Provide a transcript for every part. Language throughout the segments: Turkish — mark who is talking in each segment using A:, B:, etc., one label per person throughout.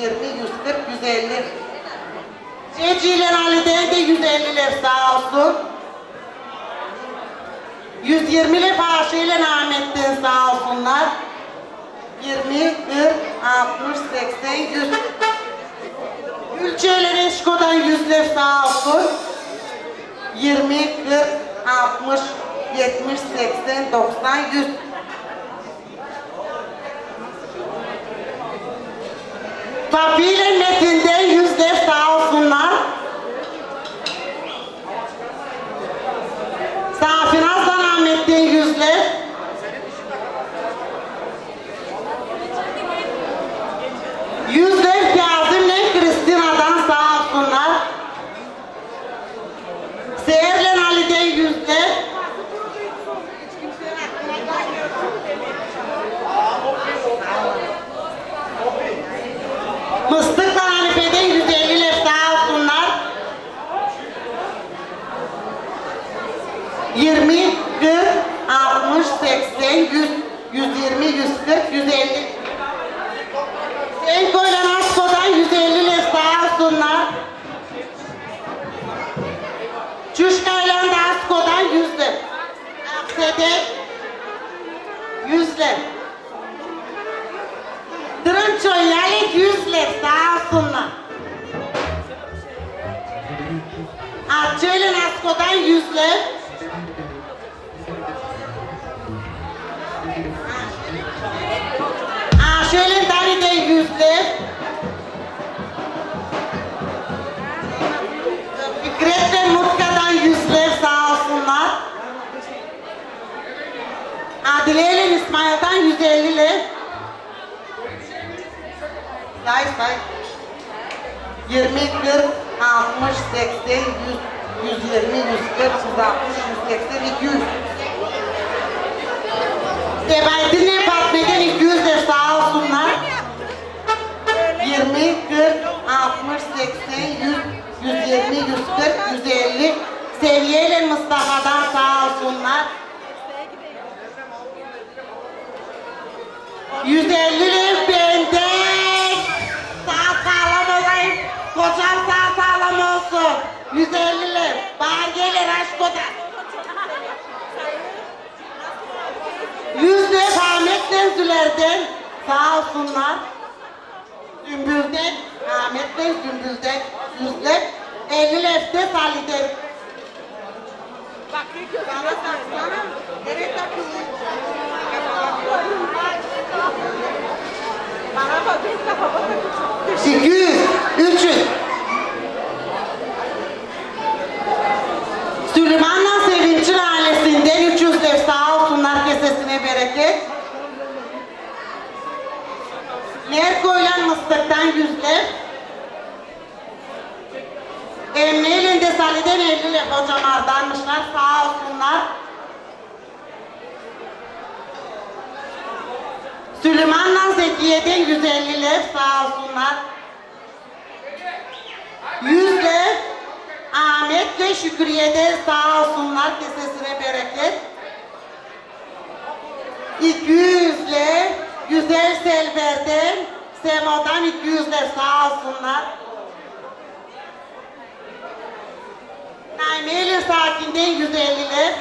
A: 120, 140, 150. Ceci ile Ali'den de 150'ler sağ olsun. 120'li Paşa ile Ahmet'ten sağ olsunlar. 20, 40, 60, 80, 100. Gülçe ile Reşko'dan 100'ler sağ olsun. 20, 40, 60, 70, 80, 90, 100. Papi ile Metin'den 100'ler sağ olsunlar. Safinaz'dan Ahmet'ten 100'ler. 100'ler Kazım'le Kristina'dan sağ olsunlar. Seher'le Ali'den 100'ler. Mıstık'la Hanife'den 150'ler sağ olsunlar. 20, 40, 60, 80, 100, 120, 140, 150. Senko'yla Asko'dan 150'ler sağ olsunlar. Çuşka'yla da Asko'dan 100'ler. Akse'de 100'ler. Tırınço'yla 100'ler sağ olsunlar. Akço'yla Asko'dan 100'ler. Şöyle Dani'de 100'ler. Fikret ve Mutka'dan 100'ler sağ olsunlar. Adile ile İsmail'den 150'ler. Say. 20, 40, 60, 80, 100, 120, 140, 160, 180, 200. Sebahattin'le Fatma'dan 200'ler sağ olsunlar. 20, 40, 60, 80, 100, 120, 140, 150. Seviye ile Mustafa'dan sağ olsunlar. 150'ler benden. Sağ sağlam olayım. Kocam sağ sağlam olsun. 150'ler. Bargeler Aşko'dan. 100'ler Ahmet'ten Züler'den sağ olsunlar. Sümbül'den, Ahmet'ten Sümbül'den 100'ler. 50'ler de Salih'den. Bana saksana. Nereye takıyorsun? Bana bak, bir kafama takıyorsun. 200, 300. Süleyman'la Sevinç'in ailesinden 300'ler sağ olsunlar, kesesine bereket. Merko'yla Mıstık'tan 100'ler. Emre'yle de Salih'den 50'ler hocalardanmışlar, sağ olsunlar. Süleyman'la Zekiye'den 150'ler sağ olsunlar. 100'ler Ahmet ve Şükriye'den sağ olsunlar, kesesine bereket. 200'ler Güzel Selver'den, Semo'dan 200'ler sağ olsunlar. Naimeli Sakin'den 150'ler.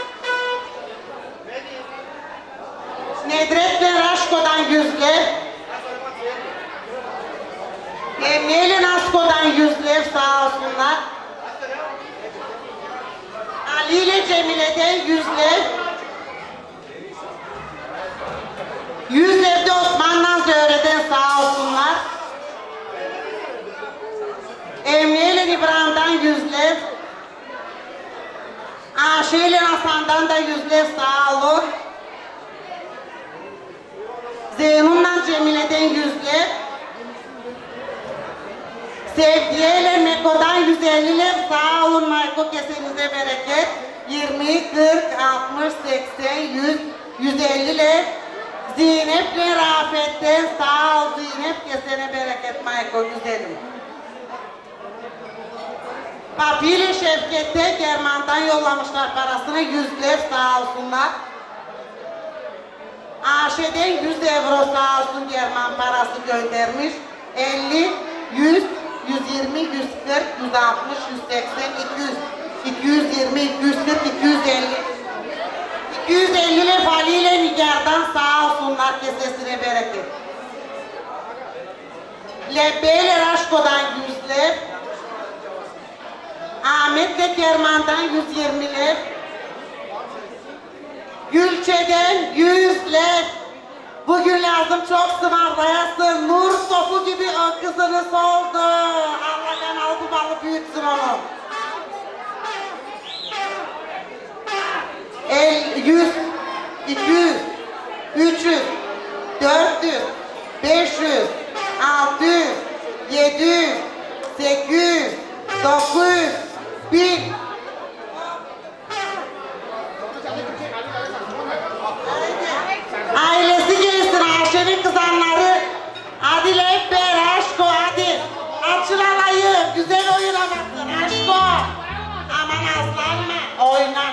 A: Nedret'le Raşko'dan 100'ler. Emniye'yle Nasko'dan 100'ler sağ olsunlar. Ali ile Cemile'den 100'ler. 100'ler de Osman'dan Zöhre'den sağ olsunlar. Emniye'yle İbrahim'den 100'ler. Aşe ile Hasan'dan da 100'ler sağ olun. Zeynun'la Cemile'den 100'ler. Sevgiye ile Meko'dan 150'ler sağ olun. Mayko kesenize bereket. 20, 40, 60, 80, 100, 150'ler. Zeynep'le Rafet'ten sağ ol. Zeynep kesene bereket Mayko güzelim. Papi ile Şevket'te German'dan yollamışlar parasını, 100'ler sağ olsunlar. Aşe'den 100 euro sağ olsun German parası göndermiş. 50, 100, 120, 140, 160, 180, 200, 220, 240, 250. 250 lef Ali ile Nigar'dan sağ olsunlar, kesesine bereket. Lebbeyle Raşko'dan 100 lef. Ahmet'le Kerman'dan 120 lef. Gülçe'den 100 lef. Bugün lazım çok sıvardayasın. Nur topu gibi o kızınız oldu. Allah kanalı bu balı büyütsün onu. 100, 200, 300, 400, 500, 600, 700, 800, 900, 1000. Ailesi gelsin, Ayşe'nin kızanları. Hadi Leybe, Aşko hadi. Açıl alayı, güzel oynamasın Aşko. Aman aslanma, oyna.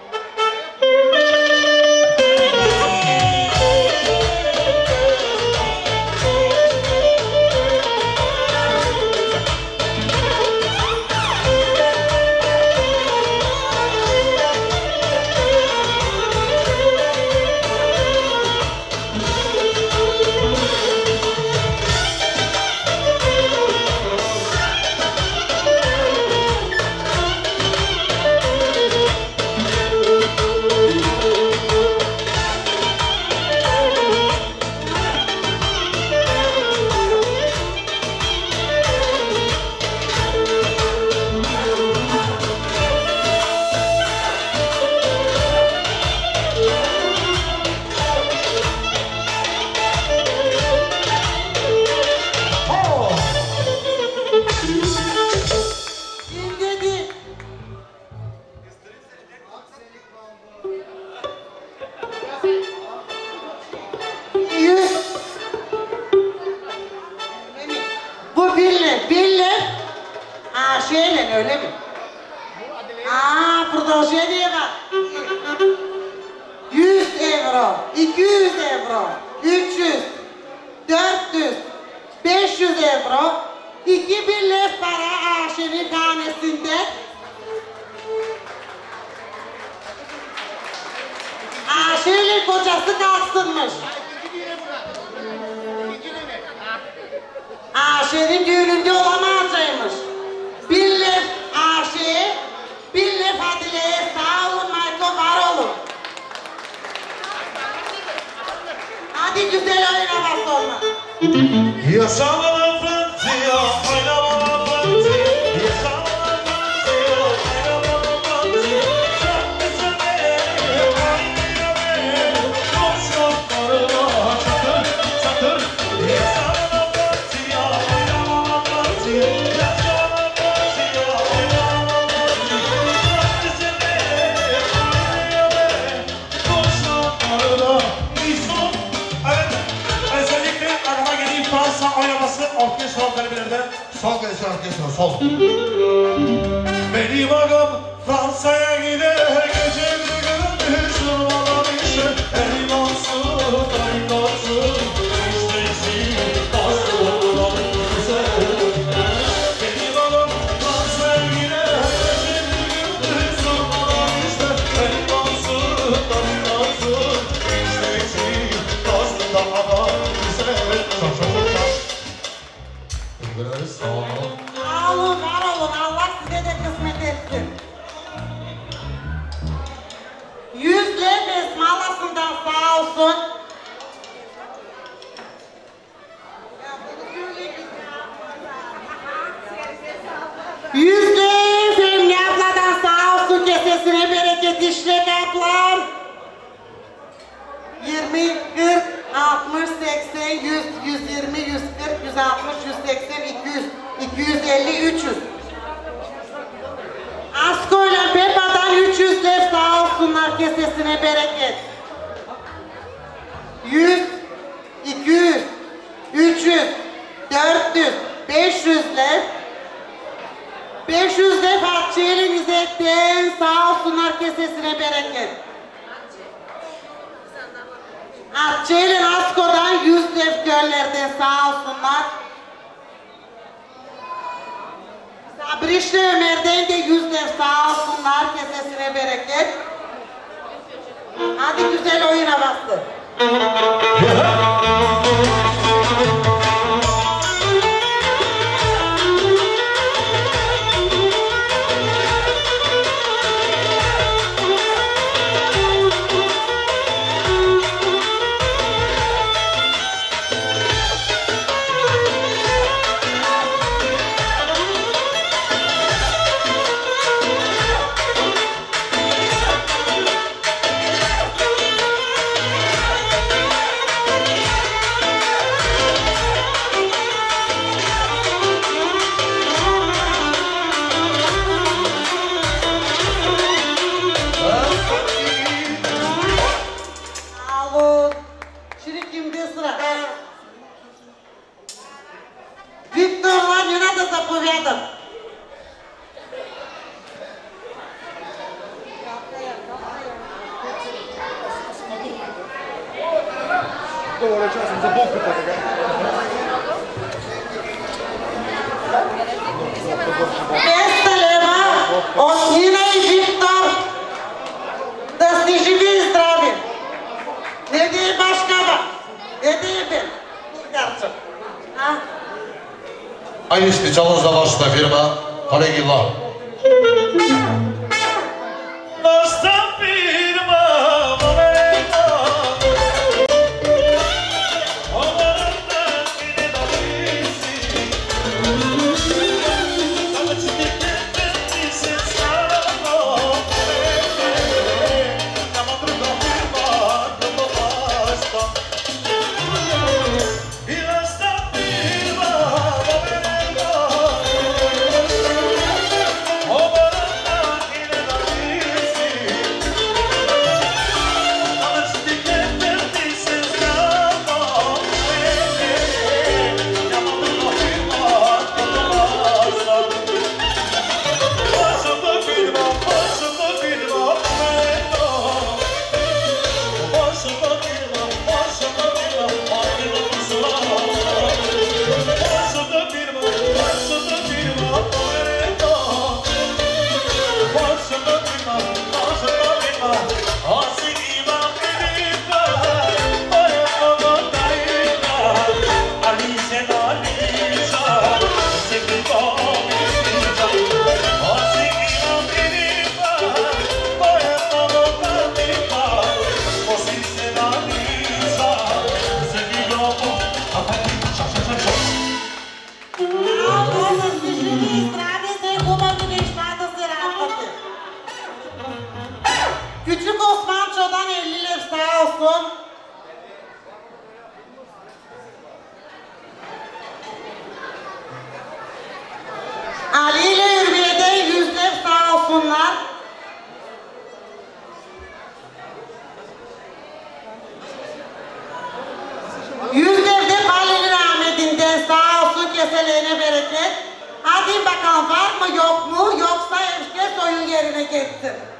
A: Şeyle öyle mi? Proje diye bak. 100 euro, 200 euro, 300, 400, 500 euro, 2000 lef para Ayşe'nin tanesinde. Ayşe'yle kocası kalsınmış. Ayşe'nin düğününde olamayacakmış. 1000 lef Ayşe'ye, 1000 lef Adile'ye sağ olun Michael, var olun. Hadi güzel oynaması olma.
B: Yaşamalar Fransa, oynamalar Fransa. Yaşamalar Fransa, oynamalar Fransa. Şarkısını oynayamıyor, boşluklarına çatır çatır. Yaşamalar Fransa, oynamalar Fransa. Yaşamalar Fransa, oynamalar Fransa. Şarkısını oynayamıyor, boşluklarına. İson, evet, özellikle arama geleyim Fransa oynaması orkes sol kalibrede. Sol gelişi orkestra, sol. Benim ağam Fransa'ya gider, gecemde görünmüş durmadan işte. Elim olsun, elim olsun, isteysin, bastı olan güzel. Benim ağam Fransa'ya gider, gecemde görünmüş durmadan işte. Elim olsun, elim olsun, isteysin, bastı olan güzel. Çok çok çok çok. Sağ olun.
A: Sağ olun, var olun. Allah size de kısmet etsin. 100 lef esmalasından sağ olsun. 100 lef Emine abladan sağ olsun, kesesine bereket işlek ablam. 20, 40, 60, 80, 100, 120, 140, 160, 180, 200, 250, 300. Asko'yla Pepa'dan 300 lef sağ olsunlar, kesesine bereket. 100, 200, 300, 400, 500 lef. 500 lef Hatice elinize sağ olsunlar, kesesine bereket. Hatice ile Asko'dan 100 lef göllerden sağ olsunlar. Brişli Ömer'den de 100 lira sağ olsunlar, kesesine bereket. Hadi güzel oyuna bastı.
C: Aynı specjalna zawarszna firma Kolegilla.
A: Küçük Osmanço'dan 50 lira sağ olsun. Ali ile Ürbiye'den 100 lira sağ olsunlar. Yüzlerde Halil Rahmet'inden sağ olsun, keselerine bereket. Hadi bakalım var mı yok mu, yoksa herkes oyun yerine geçsin.